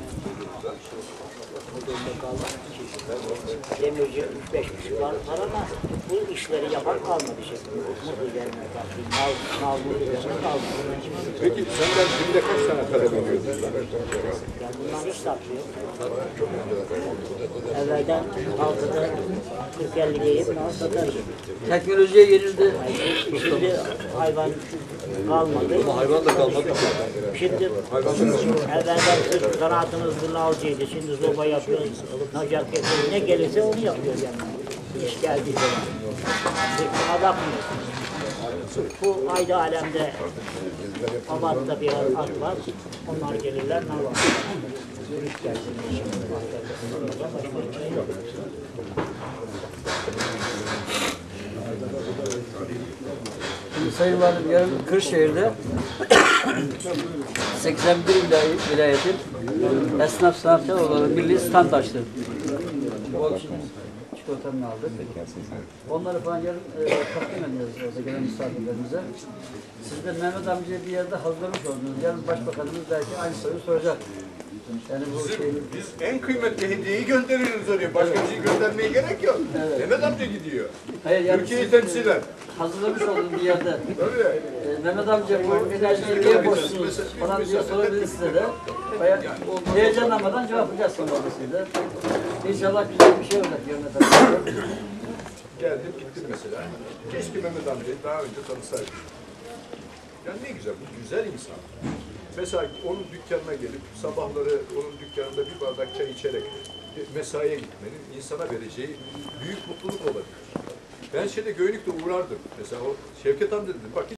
Demirci 3-5 kişi var ama bu işleri yapan kalmadı şimdi. Mutlu üzerine kaldı. Mal üzerine kalmadı. Peki senden günde kaç tane talep ediyorsun? Yani bunlar hiç satmıyor. Evvelden halkada 40-50 geyip satarız. Teknolojiye yenildi. Şimdi hayvan kalmadı. Ama hayvan da kalmadı ki. Şimdi evvelden sırf zanaatımız nalcıydı. Şimdi zoba yapıyoruz. Nacar kesiyoruz. Ne gelirse onu yapıyoruz yani. İş geldiği zaman. Sırtına bakmıyoruz. Bu ayda alemde Abat'ta bir at var. Onlar gelirler ne var? İş gelsin. Şimdi Sayın Valim yarın Kırşehir'de 81 vilayetin esnaf sanatçılar olarak birliği stand açtı. çikolatanı aldık. Onları falan yarın takdim ediyoruz orada gelen misafirlerimize. Siz de Mehmet amcayı bir yerde hazırlamış oldunuz. Yarın Başbakanımız belki aynı soruyu soracak. Yani bu Biz en kıymetli hediyeyi gönderiyoruz oraya. Başka bir şey göndermeye gerek yok. Evet. Mehmet amca gidiyor. Hayır, yani Türkiye'yi siz, temsilen. hazırlamış olduğunuz bir yerde. Tabii. Mehmet amca bu enerjiyi niye boşsunuz falan diye sorabilir size de. Bayağı heyecanlanmadan cevaplayacağız sonra size. İnşallah güzel bir şey olacak Mehmet amca. Geldim gittim mesela. Keşke Mehmet amcayı daha önce tanısaydım. Yani ne güzel, bu güzel insan. Mesela onun dükkanına gelip sabahları onun dükkanında bir bardak çay içerek mesaiye gitmenin insana vereceği büyük mutluluk olabilir. Ben Göynük'te uğrardım. Mesela o Şevket amca dedim, bak